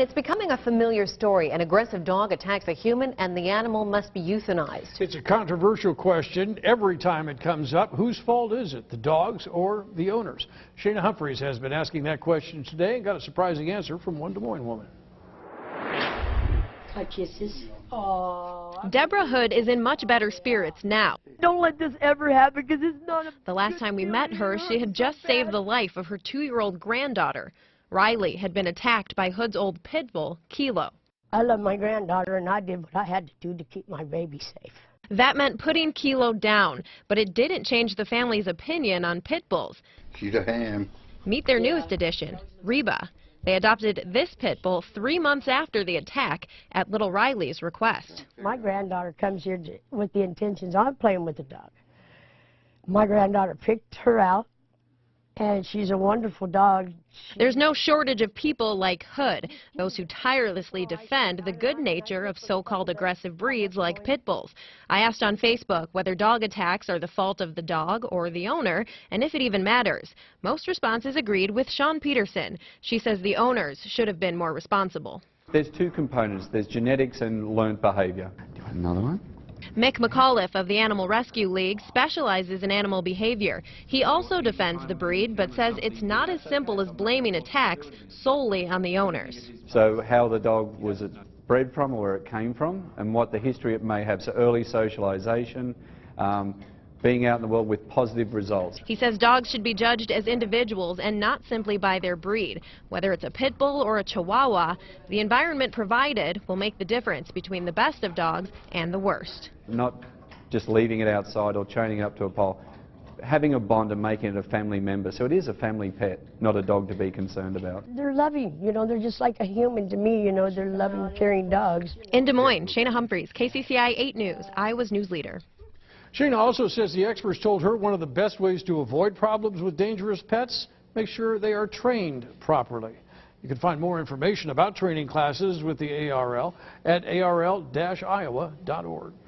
It's becoming a familiar story. An aggressive dog attacks a human and the animal must be euthanized. It's a controversial question. Every time it comes up, whose fault is it, the dog's or the owner's? Shana Humphreys has been asking that question today and got a surprising answer from one Des Moines woman. Hi, kisses. Aww. Deborah Hood is in much better spirits now. Don't let this ever happen because it's not a... The last time we met her, she had just saved the life of her 2-year-old granddaughter. Riley had been attacked by Hood's old pit bull, Kilo. I love my granddaughter and I did what I had to do to keep my baby safe. That meant putting Kilo down, but it didn't change the family's opinion on pit bulls. She's a ham. Meet their newest addition, Reba. They adopted this pit bull 3 months after the attack at little Riley's request. My granddaughter comes here with the intentions of playing with the dog. My granddaughter picked her out, and she's a wonderful dog. There's no shortage of people like Hood, those who tirelessly defend the good nature of so-called aggressive breeds like pit bulls. I asked on Facebook whether dog attacks are the fault of the dog or the owner, and if it even matters. Most responses agreed with Sean Peterson. She says the owners should have been more responsible. There's two components. There's genetics and learned behavior. Do you want another one? Mick McAuliffe of the Animal Rescue League specializes in animal behavior. He also defends the breed, but says it's not as simple as blaming attacks solely on the owners. So how the dog was bred from or where it came from and what the history it may have. So early socialization, being out in the world with positive results. He says dogs should be judged as individuals and not simply by their breed. Whether it's a pit bull or a chihuahua, the environment provided will make the difference between the best of dogs and the worst. Not just leaving it outside or chaining it up to a pole. Having a bond and making it a family member. So it is a family pet, not a dog to be concerned about. They're loving, you know, they're just like a human to me, you know, they're loving, caring dogs. In Des Moines, Shana Humphreys, KCCI 8 News, Iowa's news leader. Shana also says the experts told her one of the best ways to avoid problems with dangerous pets, make sure they are trained properly. You can find more information about training classes with the ARL at arl-iowa.org.